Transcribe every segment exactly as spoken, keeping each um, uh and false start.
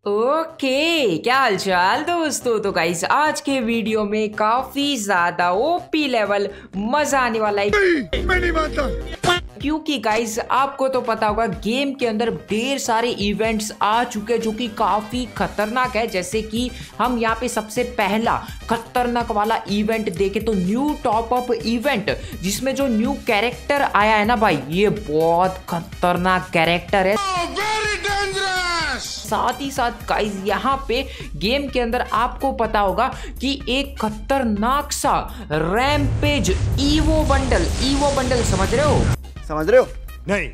Okay क्या हाल चाल दोस्तों। तो गाइस आज के वीडियो में काफी ज्यादा ओपी लेवल मजा आने वाला है। मैं नहीं मानता क्योंकि गाइस आपको तो पता होगा गेम के अंदर ढेर सारे इवेंट्स आ चुके हैं जो कि काफी खतरनाक है। जैसे कि हम यहाँ पे सबसे पहला खतरनाक वाला इवेंट देखे तो न्यू टॉप अप इवेंट, जिसमें जो न्यू कैरेक्टर आया है ना भाई, ये बहुत खतरनाक कैरेक्टर है। साथ ही साथ गाइस यहाँ पे गेम के अंदर आपको पता होगा कि एक खतरनाक सा rampage evo bundle evo bundle समझ रहे हो समझ रहे हो नहीं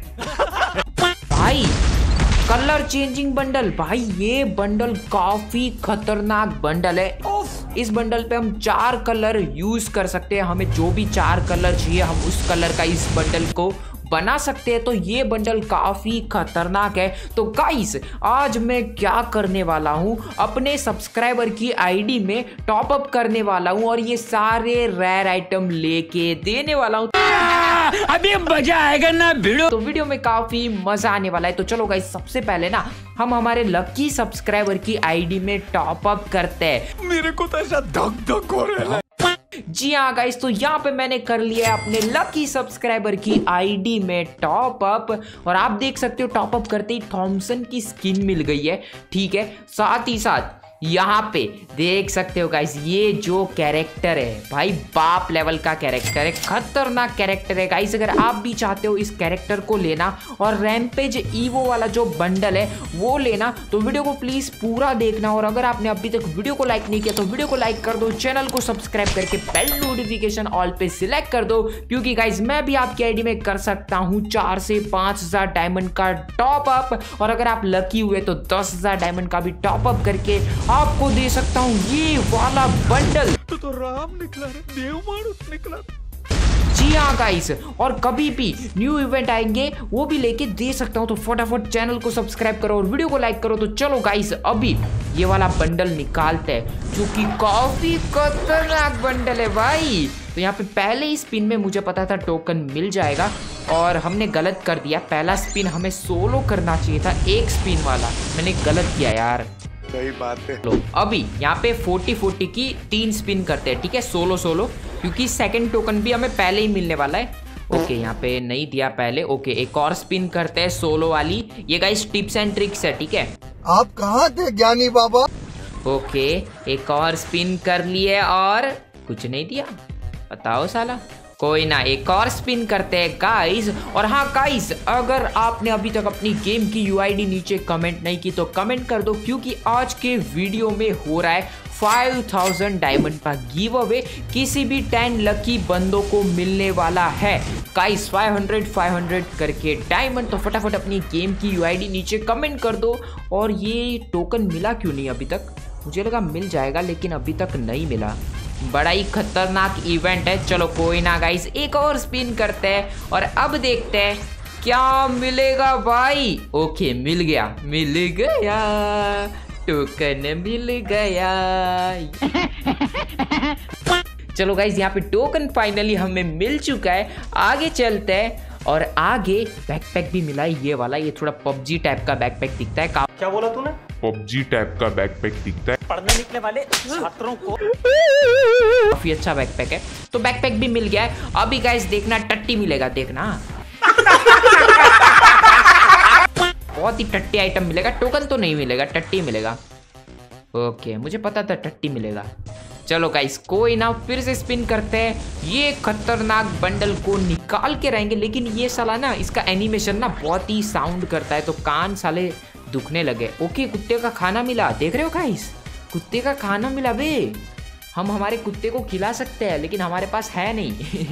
भाई, कलर चेंजिंग बंडल। भाई ये बंडल काफी खतरनाक बंडल है। इस बंडल पे हम चार कलर यूज कर सकते हैं। हमें जो भी चार कलर चाहिए हम उस कलर का इस बंडल को बना सकते हैं। तो ये बंडल काफी खतरनाक है। तो गाइस आज मैं क्या करने वाला हूँ, अपने सब्सक्राइबर की आईडी में टॉप अप करने वाला हूँ और ये सारे रेयर आइटम लेके देने वाला हूँ। अभी मजा आएगा ना वीडियो। तो वीडियो में काफी मजा आने वाला है। तो चलो गाइस सबसे पहले ना हम हमारे लकी सब्सक्राइबर की आईडी में टॉप अप करते हैं। मेरे को तो ऐसा धक धक हो रहा है। जी हाँ गाइस, तो यहाँ पे मैंने कर लिया है अपने लकी सब्सक्राइबर की आईडी में टॉप अप और आप देख सकते हो टॉप अप करते ही थॉमसन की स्किन मिल गई है। ठीक है, साथ ही साथ यहाँ पे देख सकते हो गाइस ये जो कैरेक्टर है भाई बाप लेवल का कैरेक्टर है, खतरनाक कैरेक्टर है गाइस। अगर आप भी चाहते हो इस कैरेक्टर को लेना और रैम्पेज ईवो वाला जो बंडल है वो लेना तो वीडियो को प्लीज पूरा देखना। और अगर आपने अभी तक वीडियो को लाइक नहीं किया तो वीडियो को लाइक कर दो, चैनल को सब्सक्राइब करके बेल नोटिफिकेशन ऑल पे सिलेक्ट कर दो, क्योंकि गाइस मैं भी आपकी आईडी में कर सकता हूँ चार से पांच हजार डायमंड का टॉप अप। और अगर आप लकी हुए तो दस हजार डायमंड का भी टॉप अप करके आपको दे सकता हूँ ये वाला बंडल। तो, तो राम निकला रे, देव मानुस निकला। जी हाँ गाइस, और कभी भी न्यू इवेंट आएंगे वो भी लेके दे सकता हूँ। तो फटाफट चैनल को सब्सक्राइब करो और वीडियो को लाइक करो। तो चलो गाइस अभी ये वाला बंडल निकालते हैं जो कि काफी खतरनाक बंडल है भाई। तो यहाँ पे पहले ही स्पिन में मुझे पता था टोकन मिल जाएगा और हमने गलत कर दिया। पहला स्पिन हमें सोलो करना चाहिए था, एक स्पिन वाला मैंने गलत किया यार। सही बात है। लो अभी यहाँ पे फोर्टी फोर्टी की तीन स्पिन करते हैं, ठीक है, सोलो सोलो, क्योंकि सेकंड टोकन भी हमें पहले ही मिलने वाला है। ओके यहाँ पे नहीं दिया पहले। ओके एक और स्पिन करते हैं सोलो वाली। ये गाइस टिप्स एंड ट्रिक्स है, ठीक है। आप कहाँ थे ज्ञानी बाबा? ओके एक और स्पिन कर लिए और कुछ नहीं दिया, बताओ साला। कोई ना, एक और स्पिन करते हैं गाइस। और हाँ गाइस, अगर आपने अभी तक अपनी गेम की यूआईडी नीचे कमेंट नहीं की तो कमेंट कर दो, क्योंकि आज के वीडियो में हो रहा है फाइव थाउजेंड डायमंड का गिव अवे। किसी भी टेन लकी बंदों को मिलने वाला है guys five hundred five hundred करके डायमंड। तो फटाफट अपनी गेम की यूआईडी नीचे कमेंट कर दो। और ये टोकन मिला क्यों नहीं अभी तक? मुझे लगा मिल जाएगा लेकिन अभी तक नहीं मिला। बड़ा ही खतरनाक इवेंट है। चलो कोई ना गाइस, एक और स्पिन करते हैं और अब देखते हैं क्या मिलेगा भाई। ओके मिल गया, मिल गया टोकन, मिल गया। चलो गाइस यहाँ पे टोकन फाइनली हमें मिल चुका है। आगे चलते हैं और आगे बैकपैक भी मिला है ये वाला। ये थोड़ा पबजी टाइप का बैकपैक दिखता है। क्या बोला तूने? पबजी टाइप का बैकपैक दिखता है। पढ़ने निकले वाले छात्रों को काफी अच्छा बैकपैक है। तो बैकपैक भी मिल गया है। अभी गाइस देखना टट्टी मिलेगा, देखना बहुत ही टट्टी आइटम मिलेगा। टोकन तो नहीं मिलेगा, टट्टी मिलेगा। ओके मुझे पता था टट्टी मिलेगा। चलो गाइस कोई ना, फिर से स्पिन करते हैं। ये खतरनाक बंडल को निकाल के रहेंगे, लेकिन ये साला ना इसका एनिमेशन ना बहुत ही साउंड करता है तो कान साले दुखने लगे। ओके कुत्ते का खाना मिला, देख रहे हो गाइस, कुत्ते का खाना मिला बे। हम हमारे कुत्ते को खिला सकते हैं लेकिन हमारे पास है नहीं।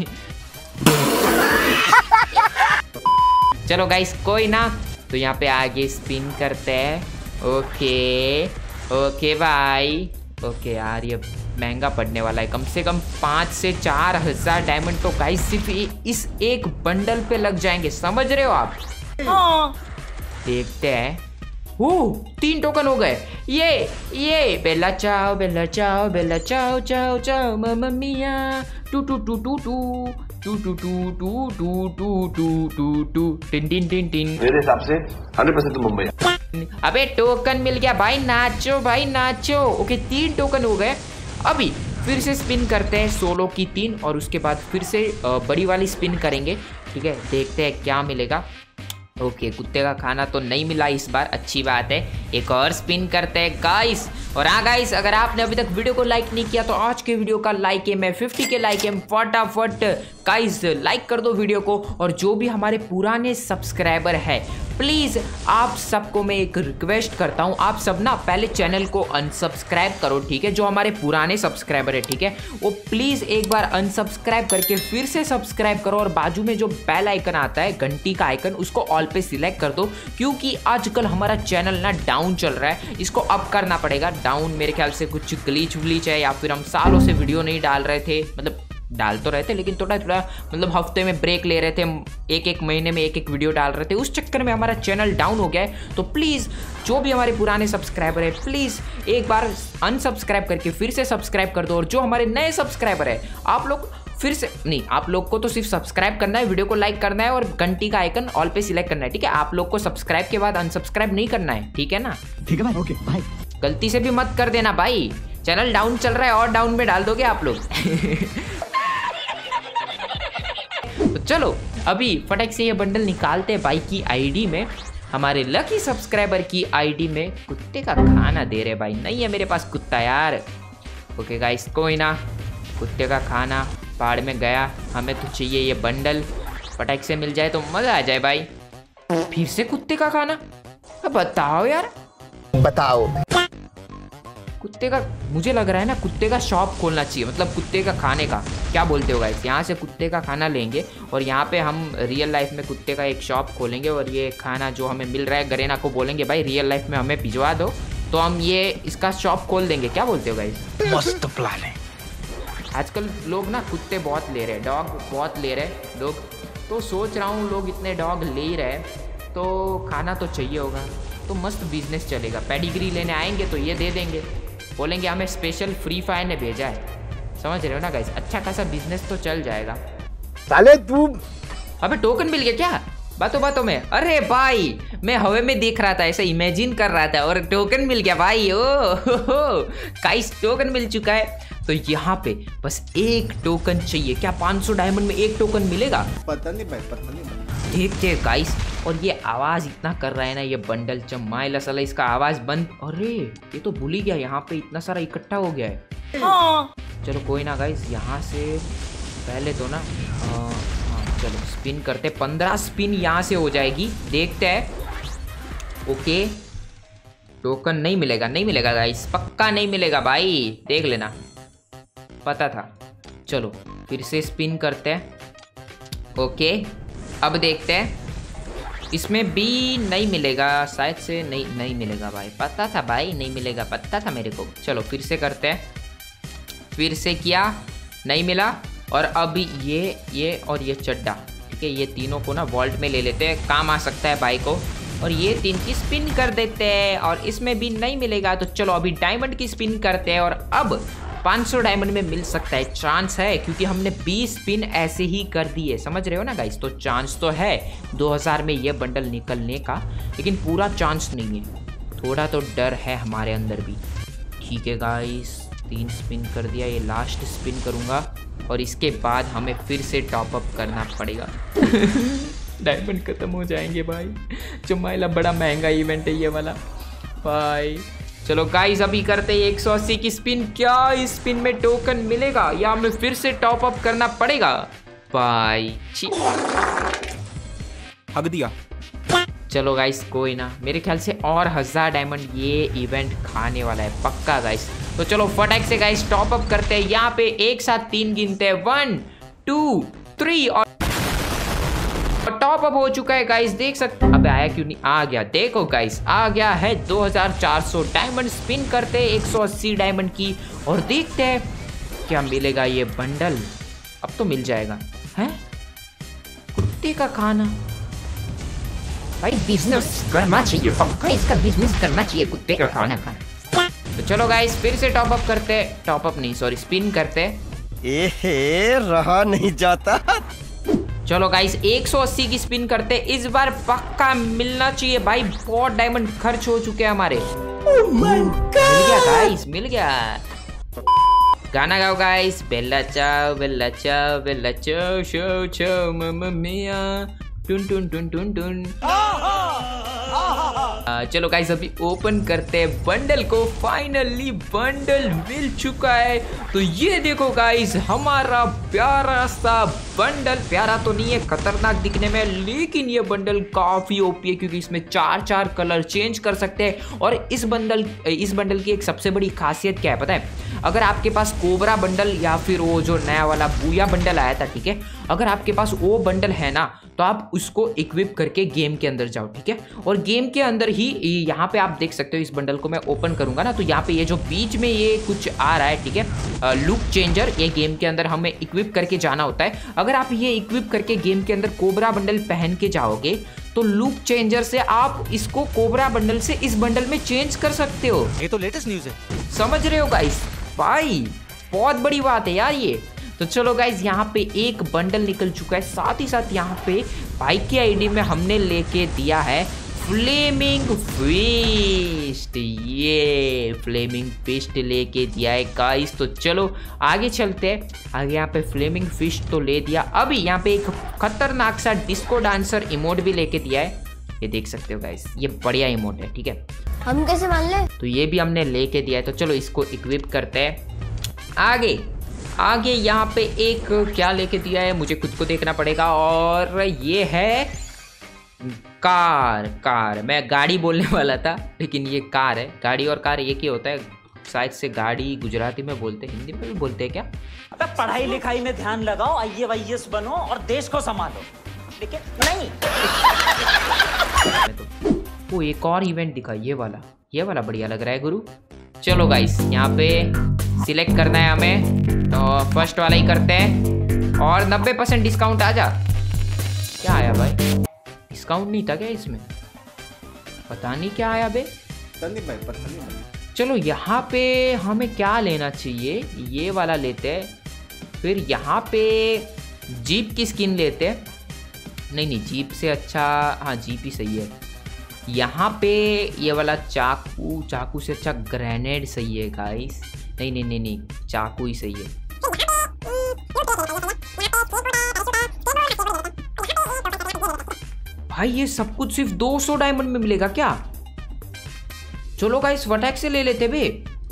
चलो गाइस कोई ना, तो यहाँ पे आगे स्पिन करते हैं। ओके ओके भाई, ओके यार ये महंगा पड़ने वाला है। कम से कम पाँच से चार हजार डायमंड तो गाइस सिर्फ इस एक बंडल पे लग जाएंगे, समझ रहे हो आप? हाँ। देखते हैं। ओ तीन टोकन हो गए। ये ये बेला चाओ बेला चाओ बेला चाओ चाओ चाओ मम्मा मिया टू टू टू टू टू। टू टू टू टू टू टू टू टू टू टिन टिन टिन टिन। मेरे हिसाब से हंड्रेड परसेंट तो मुंबई। अबे टोकन मिल गया भाई, नाचो भाई नाचो। ओके तीन टोकन हो गए। अभी फिर से स्पिन करते हैं सोलो की तीन और उसके बाद फिर से बड़ी वाली स्पिन करेंगे। ठीक है, देखते हैं क्या मिलेगा। ओके कुत्ते का खाना तो नहीं मिला इस बार, अच्छी बात है। एक और स्पिन करते हैं गाइस। और हाँ गाइस, अगर आपने अभी तक वीडियो को लाइक नहीं किया तो आज के वीडियो का लाइक एम है फिफ्टी के लाइक एम, फटाफट गाइस लाइक कर दो वीडियो को। और जो भी हमारे पुराने सब्सक्राइबर है प्लीज़ आप सबको मैं एक रिक्वेस्ट करता हूँ, आप सब ना पहले चैनल को अनसब्सक्राइब करो। ठीक है, जो हमारे पुराने सब्सक्राइबर है ठीक है, वो प्लीज़ एक बार अनसब्सक्राइब करके फिर से सब्सक्राइब करो। और बाजू में जो बेल आइकन आता है घंटी का आइकन, उसको ऑल पे सिलेक्ट कर दो, क्योंकि आजकल हमारा चैनल ना डाउन चल रहा है, इसको अप करना पड़ेगा। डाउन मेरे ख्याल से कुछ ग्लिच व्लिच है या फिर हम सालों से वीडियो नहीं डाल रहे थे, मतलब डाल तो रहे थे लेकिन थोड़ा थोड़ा मतलब हफ्ते में ब्रेक ले रहे थे, एक एक महीने में एक एक वीडियो डाल रहे थे, उस चक्कर में हमारा चैनल डाउन हो गया है। तो प्लीज़ जो भी हमारे पुराने सब्सक्राइबर है प्लीज़ एक बार अनसब्सक्राइब करके फिर से सब्सक्राइब कर दो। और जो हमारे नए सब्सक्राइबर है आप लोग फिर से नहीं, आप लोग को तो सिर्फ सब्सक्राइब करना है, वीडियो को लाइक करना है और घंटी का आइकन ऑल पे सिलेक्ट करना है। ठीक है, आप लोग को सब्सक्राइब के बाद अनसब्सक्राइब नहीं करना है, ठीक है ना? ठीक है भाई, ओके भाई। गलती से भी मत कर देना भाई, चैनल डाउन चल रहा है और डाउन में डाल दोगे आप लोग। तो चलो अभी फटाक से ये बंडल निकालते हैं भाई की आईडी में, हमारे लकी सब्सक्राइबर की आईडी में। कुत्ते का खाना दे रहे भाई, नहीं है मेरे पास कुत्ता यार। ओके गाइस कोई ना, कुत्ते का खाना पहाड़ में गया, हमें तो चाहिए ये बंडल, फटाक से मिल जाए तो मजा आ जाए भाई। फिर से कुत्ते का खाना, अब बताओ यार, बताओ। कुत्ते का मुझे लग रहा है ना कुत्ते का शॉप खोलना चाहिए, मतलब कुत्ते का खाने का, क्या बोलते हो गाइस? यहाँ से कुत्ते का खाना लेंगे और यहाँ पे हम रियल लाइफ में कुत्ते का एक शॉप खोलेंगे और ये खाना जो हमें मिल रहा है गरेना को बोलेंगे भाई रियल लाइफ में हमें भिजवा दो, तो हम ये इसका शॉप खोल देंगे। क्या बोलते हो गाइस? मस्त प्लान है। आजकल लोग ना कुत्ते बहुत ले रहे हैं, डॉग बहुत ले रहे हैं लोग, तो सोच रहा हूँ लोग इतने डॉग ले ही रहे हैं तो खाना तो चाहिए होगा, तो मस्त बिजनेस चलेगा। पेडिग्री लेने आएंगे तो ये दे देंगे, बोलेंगे हमें स्पेशल फ्री फायर ने भेजा है, समझ रहे हो ना गाइस? अच्छा खासा बिजनेस तो चल जाएगा। साले तू अबे टोकन मिल गया क्या बातों बातों में? अरे भाई मैं हवा में देख रहा था, ऐसा इमेजिन कर रहा था और टोकन मिल गया भाई। ओ हो हो गाइस टोकन मिल चुका है। तो यहाँ पे बस एक टोकन चाहिए। क्या पाँच सौ डायमंड में एक टोकन मिलेगा? पता नहीं भाई, पता नहीं भाई। देखते हैं गाइस। और ये आवाज इतना कर रहा है ना ये बंडल, चमाइला साला इसका आवाज बंद। अरे ये तो भूल ही गया, यहाँ पे इतना सारा इकट्ठा हो गया है। हाँ। चलो कोई ना गाइस, यहाँ से पहले तो ना आ, हाँ चलो स्पिन करते, पंद्रह स्पिन यहाँ से हो जाएगी, देखते हैं। ओके टोकन नहीं मिलेगा, नहीं मिलेगा गाइस, पक्का नहीं मिलेगा भाई, देख लेना, पता था। चलो फिर से स्पिन करते हैं। ओके अब देखते हैं, इसमें भी नहीं मिलेगा शायद से, नहीं नहीं मिलेगा भाई, पता था भाई नहीं मिलेगा, पता था मेरे को। चलो फिर से करते हैं, फिर से किया, नहीं मिला। और अब ये ये और ये चड्डा, ठीक है, ये तीनों को ना वॉल्ट में ले लेते हैं, काम आ सकता है भाई को। और ये तीन की स्पिन कर देते हैं और इसमें भी नहीं मिलेगा, तो चलो अभी डायमंड की स्पिन करते हैं। और अब पाँच सौ डायमंड में मिल सकता है, चांस है, क्योंकि हमने बीस स्पिन ऐसे ही कर दिए, समझ रहे हो ना गाइस? तो चांस तो है दो हज़ार में ये बंडल निकलने का, लेकिन पूरा चांस नहीं है, थोड़ा तो डर है हमारे अंदर भी। ठीक है गाइस, तीन स्पिन कर दिया, ये लास्ट स्पिन करूँगा और इसके बाद हमें फिर से टॉप अप करना पड़ेगा। डायमंड खत्म हो जाएंगे भाई, चुमाइला बड़ा महंगा इवेंट है ये वाला भाई। चलो गाइस अभी करते हैं एक सौ अस्सी की स्पिन, क्या इस स्पिन में टोकन मिलेगा या हमें फिर से टॉप अप करना पड़ेगा भाई? हक दिया। चलो गाइस कोई ना, मेरे ख्याल से और हजार डायमंड ये इवेंट खाने वाला है पक्का गाइस। तो चलो फटाक से गाइस टॉप अप करते हैं, यहाँ पे एक साथ तीन गिनते हैं, वन टू थ्री और टॉप अप हो चुका है गाइस, देख सकते। अबे आया क्यों नहीं? आ गया, देखो गाइस आ गया है दो हज़ार चार सौ डायमंड। स्पिन करते हैं एक सौ अस्सी डायमंड की और देखते हैं क्या मिलेगा ये बंडल। अब तो मिल जाएगा, हैं? कुत्ते का खाना भाई, बिजनेस करना चाहिए पक्का, इसका बिजनेस करना चाहिए कुत्ते का खाना खाना। तो चलो गाइस फिर से टॉप अप करते हैं, टॉप अप नहीं सॉरी स्पिन करते हैं। एहे, रहा नहीं जाता। चलो गाइस एक सौ अस्सी की स्पिन करते, इस बार पक्का मिलना चाहिए भाई। बहुत डायमंड खर्च हो चुके हैं हमारे। oh मिल गया गाइस, मिल गया। गाना गाओ गाइस। बेला चाओ बेला चाओ बेला चाओ शो शो मम्मा मिया टुन टुन टुन टुन टुन। आ, चलो गाइस अभी ओपन करते हैं बंडल को। फाइनली बंडल मिल चुका है। तो ये देखो गाइस हमारा प्यारा सा बंडल। प्यारा तो नहीं है, खतरनाक दिखने में, लेकिन ये बंडल काफी ओपी है क्योंकि इसमें चार चार कलर चेंज कर सकते हैं। और इस बंडल इस बंडल की एक सबसे बड़ी खासियत क्या है पता है? अगर आपके पास कोबरा बंडल या फिर वो जो नया वाला बूया बंडल आया था, ठीक है, अगर आपके पास वो बंडल है ना तो आप उसको इक्विप करके गेम के अंदर जाओ, ठीक है। और गेम के अंदर ही यहाँ पे आप देख सकते हो, इस बंडल को मैं ओपन करूंगा ना तो यहाँ पे ये जो बीच में ये कुछ आ रहा है, ठीक है, लुक चेंजर, ये गेम के अंदर हमें इक्विप करके जाना होता है। अगर आप ये इक्विप करके गेम के अंदर कोबरा बंडल पहन के जाओगे तो लुक चेंजर से आप इसको कोबरा बंडल से इस बंडल में चेंज कर सकते हो। ये तो लेटेस्ट न्यूज़ है, समझ रहे हो गाइस? भाई बहुत बड़ी बात है यार ये। तो चलो गाइज यहाँ पे एक बंडल निकल चुका है। साथ ही साथ यहाँ पे भाई की आईडी में हमने लेके दिया है फ्लेमिंग फिस्ट। ये फ्लेमिंग फिस्ट लेके दिया है गाइस। तो चलो आगे चलते हैं। आगे यहाँ पे फ्लेमिंग फिस्ट तो ले दिया। अभी यहाँ पे एक खतरनाक सा डिस्को डांसर इमोट भी लेके दिया है, ये देख सकते हो गाइस। ये बढ़िया इमोट है, ठीक है। हम कैसे मान ले? तो ये भी हमने लेके दिया है। तो चलो इसको इक्विप करते हैं। आगे आगे यहाँ पे एक क्या लेके दिया है मुझे खुद को देखना पड़ेगा, और ये है कार। कार मैं गाड़ी बोलने वाला था लेकिन ये कार है। गाड़ी और कार एक ही होता है शायद से। गाड़ी गुजराती में बोलते हैं, हिंदी में भी बोलते हैं क्या? अबे पढ़ाई लिखाई में ध्यान लगाओ, आई ए वाई एस बनो और देश को संभालो, लेकिन नहीं। वो एक और इवेंट दिखा, ये वाला ये वाला बढ़िया लग रहा है गुरु। चलो गाइस यहाँ पे सिलेक्ट करना है हमें, तो फर्स्ट वाला ही करते हैं। और नब्बे परसेंट डिस्काउंट आ जा। क्या आया भाई? डिस्काउंट नहीं था क्या इसमें? पता नहीं क्या आया बे। भाई पता नहीं भाई। चलो यहाँ पे हमें क्या लेना चाहिए, ये वाला लेते हैं। फिर यहाँ पे जीप की स्किन लेते हैं। नहीं नहीं जीप से अच्छा, हाँ जीप ही सही है। यहाँ पे ये वाला चाकू, चाकू से अच्छा ग्रेनेड सही है गाइस। नहीं नहीं नहीं नहीं चाकू ही सही है। भाई ये सब कुछ सिर्फ दो सौ डायमंड में मिलेगा क्या? चलो गाइस वटैक से ले लेते बे।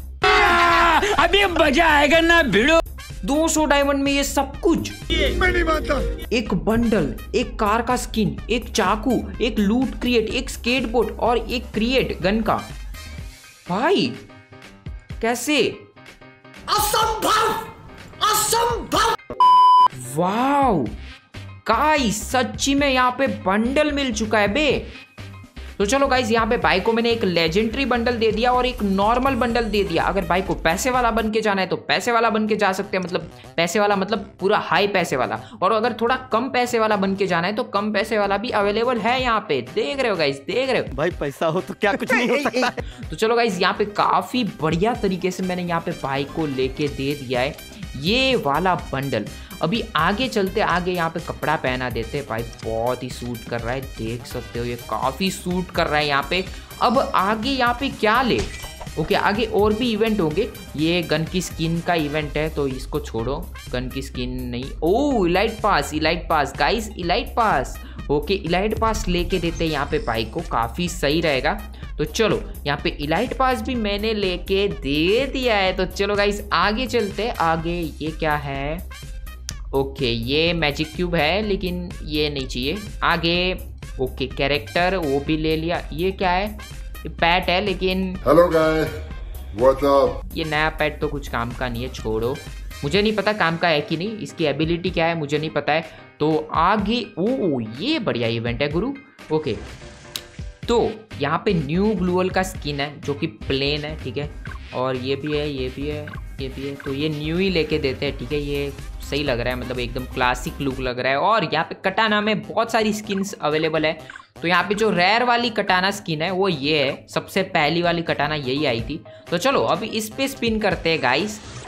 अभी मजा आएगा ना भिड़ो। दो सौ डायमंड में ये सब कुछ। मैं नहीं मानता। एक बंडल, एक कार का स्किन, एक चाकू, एक लूट क्रिएट, एक स्केटबोर्ड और एक क्रिएट गन का। भाई कैसे? असंभव, असंभव। वाओ गाइस सच्ची में यहाँ पे बंडल मिल चुका है बे। तो चलो गाइस यहाँ पे भाई को मैंने एक लेजेंडरी बंडल दे दिया और एक नॉर्मल बंडल दे दिया। अगर भाई को पैसे वाला बन के जाना है तो पैसे वाला बन के जा सकते हैं, मतलब पैसे वाला मतलब पूरा हाई पैसे वाला। और अगर थोड़ा कम पैसे वाला बन के जाना है तो कम पैसे वाला भी अवेलेबल है यहाँ पे। देख रहे हो गाइस, देख रहे हो भाई पैसा हो तो क्या कुछ नहीं हो सकता। तो चलो गाइस यहाँ पे काफी बढ़िया तरीके से मैंने यहाँ पे भाई को लेके दे दिया है ये वाला बंडल। अभी आगे चलते, आगे यहाँ पे कपड़ा पहना देते हैं। भाई बहुत ही सूट कर रहा है, देख सकते हो ये काफी सूट कर रहा है यहाँ पे। अब आगे यहाँ पे क्या ले? ओके आगे और भी इवेंट होंगे। ये गन की स्किन का इवेंट है तो इसको छोड़ो, गन की स्किन नहीं। Oh elite pass, elite pass guys, elite pass. Okay elite pass लेके देते हैं यहाँ पे भाई को, काफी सही रहेगा। तो चलो यहाँ पे इलाइट पास भी मैंने लेके दे दिया है। तो चलो गाइस आगे चलते। आगे ये क्या है? ओके ये मैजिक क्यूब है लेकिन ये नहीं चाहिए। आगे ओके कैरेक्टर वो भी ले लिया। ये क्या है? ये पैट है लेकिन हेलो गाइस व्हाट्स अप। ये नया पैट तो कुछ काम का नहीं है, छोड़ो। मुझे नहीं पता काम का है कि नहीं, इसकी एबिलिटी क्या है मुझे नहीं पता है। तो आगे ओ ये बढ़िया इवेंट है गुरु। ओके तो यहाँ पे न्यू ग्लूअल का स्किन है जो कि प्लेन है, ठीक है। और ये भी है, ये भी है, ये भी है। तो ये न्यू ही लेके देते हैं, ठीक है। ये सही लग रहा है, मतलब एकदम क्लासिक लुक लग रहा है। और यहाँ पे कटाना में बहुत सारी स्किन्स अवेलेबल है। तो यहाँ पे जो रेयर वाली कटाना स्किन है वो ये है, सबसे पहली वाली कटाना यही आई थी। तो चलो अभी इस पे स्पिन करते हैं गाइस।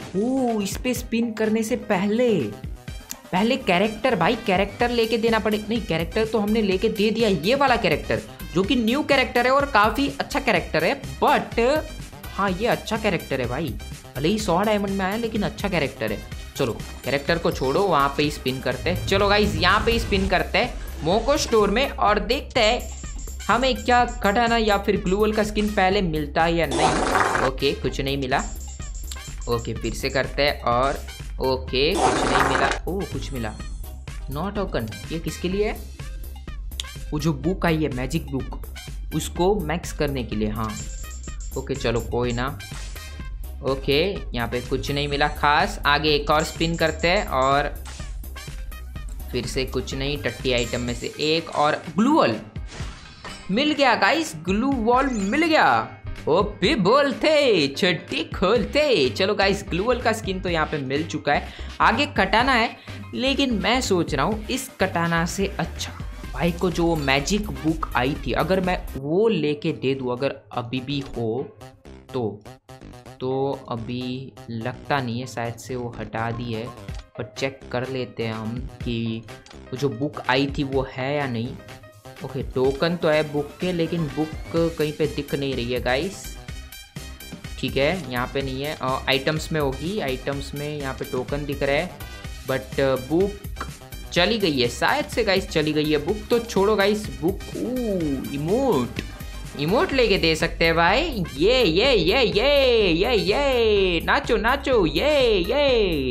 ओ इस पे स्पिन करने से पहले पहले कैरेक्टर भाई कैरेक्टर लेके देना पड़े। नहीं कैरेक्टर तो हमने लेके दे दिया, ये वाला कैरेक्टर जो कि न्यू कैरेक्टर है और काफी अच्छा कैरेक्टर है। बट हाँ ये अच्छा कैरेक्टर है भाई, भले ही सौ डायमंड में आया लेकिन अच्छा कैरेक्टर है। चलो कैरेक्टर को छोड़ो, वहाँ पे ही स्पिन करते हैं। चलो गाइस यहाँ पे ही स्पिन करते हैं मोको स्टोर में और देखते हैं हमें क्या कटाना या फिर ग्लूवल का स्किन पहले मिलता है या नहीं। ओके कुछ नहीं मिला। ओके फिर से करते हैं और ओके कुछ नहीं मिला। ओह कुछ मिला, नो टोकन। ये किसके लिए है? वो जो बुक आई है मैजिक बुक, उसको मैक्स करने के लिए। हाँ ओके चलो कोई ना। ओके यहाँ पे कुछ नहीं मिला खास। आगे एक और स्पिन करते हैं और फिर से कुछ नहीं। टट्टी आइटम में से एक और ग्लूवल मिल गया गाइस, ग्लू वॉल मिल गया। ओपी बोलते छट्टी खोलते। चलो गाइस ग्लूवल का स्किन तो यहाँ पे मिल चुका है। आगे कटाना है, लेकिन मैं सोच रहा हूँ इस कटाना से अच्छा भाई को जो मैजिक बुक आई थी अगर मैं वो लेके दे दूँ, अगर अभी भी हो तो तो अभी लगता नहीं है, शायद से वो हटा दी है, पर चेक कर लेते हैं हम कि वो जो बुक आई थी वो है या नहीं। ओके टोकन तो है बुक के, लेकिन बुक कहीं पे दिख नहीं रही है गाइस। ठीक है यहाँ पे नहीं है, आइटम्स में होगी, आइटम्स में यहाँ पे टोकन दिख रहा है बट बुक चली गई है शायद से गाइस, चली गई है बुक। तो छोड़ो guys book. Oh emote emote लेके दे सकते हैं भाई। ये ये ये ये ये ये नाचो नाचो ये ये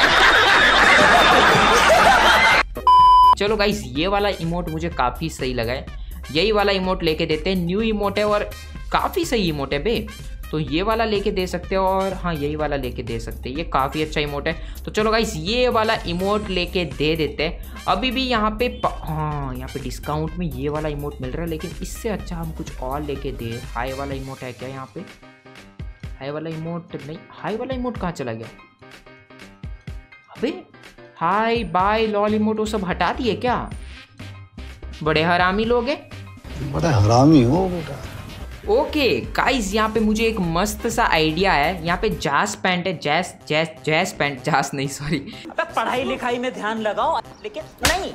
चलो गाइस ये वाला इमोट मुझे काफ़ी सही लगा है, यही वाला इमोट लेके देते हैं। न्यू इमोट है और काफ़ी सही इमोट है बे, तो ये वाला लेके दे सकते हो। और हाँ यही वाला लेके दे सकते हैं, ये काफ़ी अच्छा इमोट है। तो चलो गाइस ये वाला इमोट लेके दे देते हैं। अभी भी यहाँ पे हाँ यहाँ पे डिस्काउंट में ये वाला इमोट मिल रहा है, लेकिन इससे अच्छा हम कुछ और लेके दे। हाई वाला इमोट है क्या यहाँ पे? हाई वाला इमोट नहीं, हाई वाला इमोट कहाँ चला गया? अबे हाय बाय लॉल इमोट वो सब हटा दिए क्या? बड़े हरामी लोग हैं। बड़ा हरामी हो बेटा। ओके गाइस यहाँ पे मुझे एक मस्त सा आइडिया है। यहाँ पे जैस पैंट है, जैस जैस जैस पैंट, जैस नहीं सॉरी। अबे पढ़ाई लिखाई में ध्यान लगाओ, लेकिन नहीं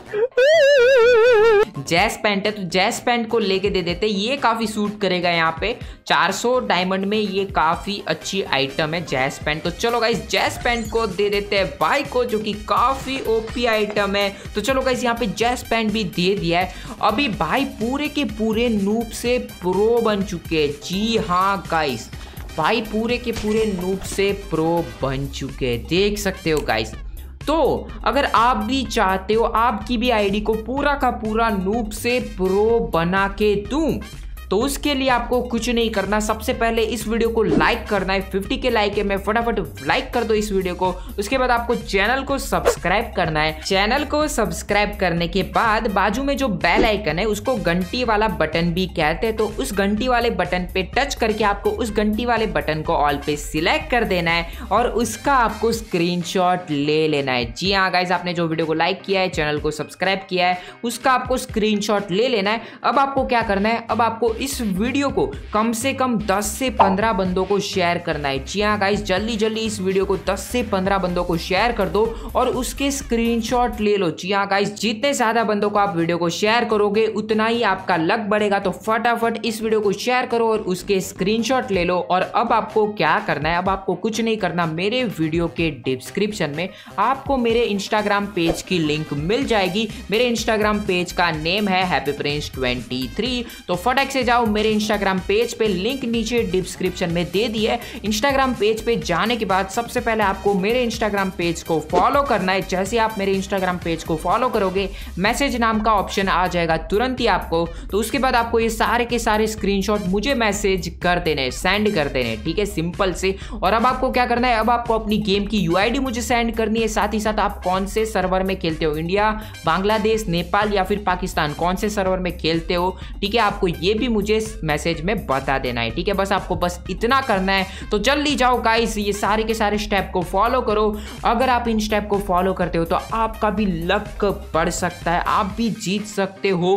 जैस पैंट है तो जैस पैंट को लेके दे देते। ये काफी सूट करेगा यहाँ पे। चार सौ डायमंड में ये काफी अच्छी आइटम है जैस पैंट। तो चलो गाइस जैस पैंट को दे देते हैं भाई को, जो कि काफी ओपी आइटम है। तो चलो गाइस यहाँ पे जैस पैंट भी दे दिया है। अभी भाई पूरे के पूरे नूब से प्रो बन चुके हैं। जी हाँ गाइस भाई पूरे के पूरे नूब से प्रो बन चुके हैं, देख सकते हो गाइस। तो अगर आप भी चाहते हो आपकी भी आईडी को पूरा का पूरा नूब से प्रो बना के दूं, तो उसके लिए आपको कुछ नहीं करना। सबसे पहले इस वीडियो को लाइक करना है, पचास के लाइक है, मैं फटाफट लाइक कर दो इस वीडियो को। उसके बाद आपको चैनल को सब्सक्राइब करना है। चैनल को सब्सक्राइब करने के बाद बाजू में जो बेल आइकन है उसको घंटी वाला बटन भी कहते हैं, तो उस घंटी वाले बटन पे टच करके आपको उस घंटी वाले बटन को ऑल पे सिलेक्ट कर देना है और उसका आपको स्क्रीनशॉट ले लेना है। जी हाँ गाइस आपने जो वीडियो को लाइक किया है, चैनल को सब्सक्राइब किया है, उसका आपको स्क्रीनशॉट ले लेना है। अब आपको क्या करना है, अब आपको इस वीडियो को कम से कम दस से पंद्रह बंदों को शेयर करना है। जी हाँ गाइस जल्दी जल्दी इस वीडियो को दस से पंद्रह बंदों को शेयर कर दो और उसके स्क्रीनशॉट ले लो। जी हाँ गाइस जितने ज्यादा बंदों को आप वीडियो को शेयर करोगे उतना ही आपका लक बढ़ेगा। तो फटाफट इस वीडियो को शेयर करो और उसके स्क्रीनशॉट ले लो। और अब आपको क्या करना है, अब आपको कुछ नहीं करना, मेरे वीडियो के डिस्क्रिप्शन में आपको मेरे इंस्टाग्राम पेज की लिंक मिल जाएगी। मेरे इंस्टाग्राम पेज का नेम है हैप्पी प्रिंस ट्वेंटी थ्री। तो फटाक से जाओ मेरे इंस्टाग्राम पेज पे, लिंक नीचे डिस्क्रिप्शन में दे दी है। इंस्टाग्राम पेज पे जाने के बाद सबसे पहले आपको मेरे इंस्टाग्राम पेज को फॉलो करना है। जैसे आप मेरे इंस्टाग्राम पेज को फॉलो करोगे मैसेज नाम का ऑप्शन आ जाएगा तुरंत ही आपको। तो उसके बाद आपको ये सारे के सारे स्क्रीनशॉट मुझे मैसेज कर देने, सेंड कर देने, ठीक है, सिंपल से। और अब आपको क्या करना है, अब आपको अपनी गेम की यूआईडी मुझे सेंड करनी है। साथ ही साथ आप कौन से सर्वर में खेलते हो, इंडिया, बांग्लादेश, नेपाल या फिर पाकिस्तान, कौन से सर्वर में खेलते हो, ठीक है, आपको ये भी मुझे मैसेज में बता देना है। ठीक है, बस आपको बस इतना करना है। तो जल्दी जाओ गाइस ये सारे के सारे स्टेप को फॉलो करो। अगर आप इन स्टेप को फॉलो करते हो तो आपका भी लक बढ़ सकता है, आप भी जीत सकते हो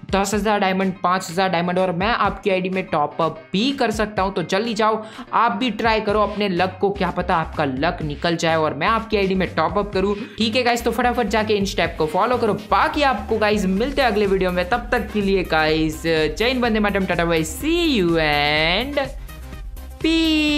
दस हजार डायमंड, पाँच हजार डायमंड और मैं आपकी आईडी में टॉप अप भी कर सकता हूँ। तो जल्दी जाओ, आप भी ट्राई करो अपने लक को, क्या पता आपका लक निकल जाए और मैं आपकी आईडी में टॉप अप करूँ। ठीक है गाइस, तो फटाफट जाके इन स्टेप को फॉलो करो। बाकी आपको गाइस मिलते हैं अगले वीडियो में, तब तक के लिए गाइस जय हिंद, वंदे मातरम, tata bye, see you and piece.